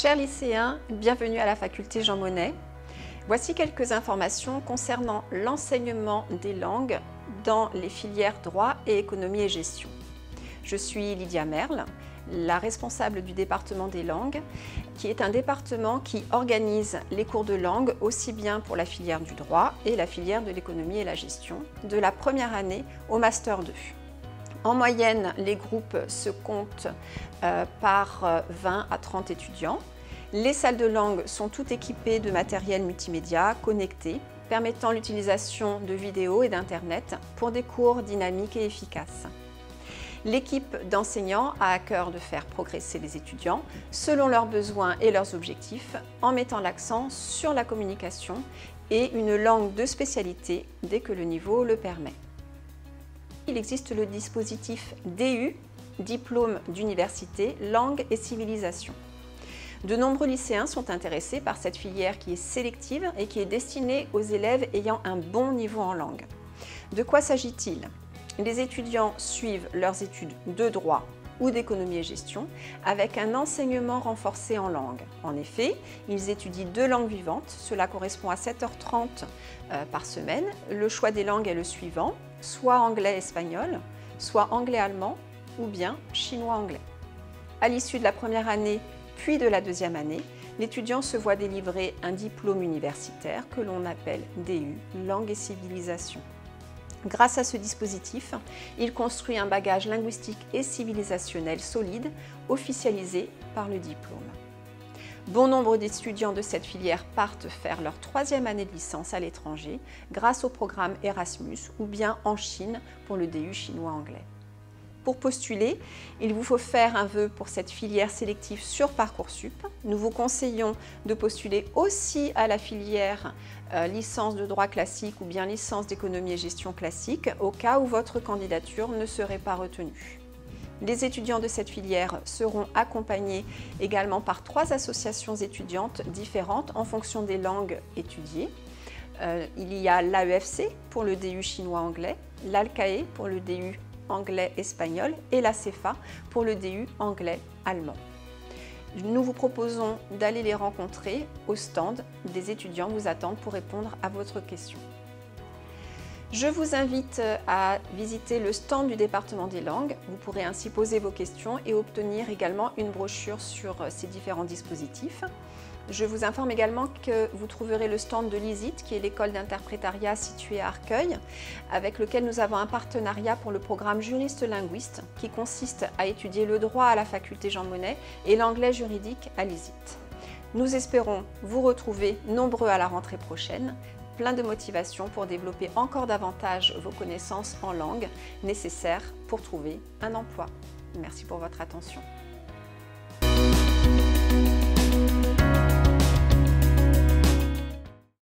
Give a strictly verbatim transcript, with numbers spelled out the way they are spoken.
Chers lycéens, bienvenue à la faculté Jean Monnet. Voici quelques informations concernant l'enseignement des langues dans les filières droit et économie et gestion. Je suis Lydia Merle, la responsable du département des langues, qui est un département qui organise les cours de langue aussi bien pour la filière du droit et la filière de l'économie et la gestion, de la première année au master deux. En moyenne, les groupes se comptent euh, par vingt à trente étudiants. Les salles de langue sont toutes équipées de matériel multimédia connecté, permettant l'utilisation de vidéos et d'Internet pour des cours dynamiques et efficaces. L'équipe d'enseignants a à cœur de faire progresser les étudiants selon leurs besoins et leurs objectifs, en mettant l'accent sur la communication et une langue de spécialité dès que le niveau le permet. Il existe le dispositif D U, Diplôme d'université, langue et civilisation. De nombreux lycéens sont intéressés par cette filière qui est sélective et qui est destinée aux élèves ayant un bon niveau en langue. De quoi s'agit-il? Les étudiants suivent leurs études de droit ou d'économie et gestion avec un enseignement renforcé en langue. En effet, ils étudient deux langues vivantes, cela correspond à sept heures trente euh, par semaine. Le choix des langues est le suivant, soit anglais-espagnol, soit anglais-allemand ou bien chinois-anglais. À l'issue de la première année puis de la deuxième année, l'étudiant se voit délivrer un diplôme universitaire que l'on appelle D U, langue et civilisation. Grâce à ce dispositif, il construit un bagage linguistique et civilisationnel solide, officialisé par le diplôme. Bon nombre d'étudiants de cette filière partent faire leur troisième année de licence à l'étranger grâce au programme Erasmus ou bien en Chine pour le D U chinois-anglais. Pour postuler, il vous faut faire un vœu pour cette filière sélective sur Parcoursup. Nous vous conseillons de postuler aussi à la filière euh, licence de droit classique ou bien licence d'économie et gestion classique au cas où votre candidature ne serait pas retenue. Les étudiants de cette filière seront accompagnés également par trois associations étudiantes différentes en fonction des langues étudiées. Euh, il y a l'A E F C pour le D U chinois-anglais, l'Alcae pour le D U anglais-espagnol et la CEFA pour le D U anglais-allemand. Nous vous proposons d'aller les rencontrer au stand. Des étudiants vous attendent pour répondre à votre question. Je vous invite à visiter le stand du département des langues. Vous pourrez ainsi poser vos questions et obtenir également une brochure sur ces différents dispositifs. Je vous informe également que vous trouverez le stand de l'I S I T, qui est l'école d'interprétariat située à Arcueil, avec lequel nous avons un partenariat pour le programme juriste-linguiste, qui consiste à étudier le droit à la faculté Jean Monnet et l'anglais juridique à l'I S I T. Nous espérons vous retrouver nombreux à la rentrée prochaine, plein de motivation pour développer encore davantage vos connaissances en langue nécessaires pour trouver un emploi. Merci pour votre attention.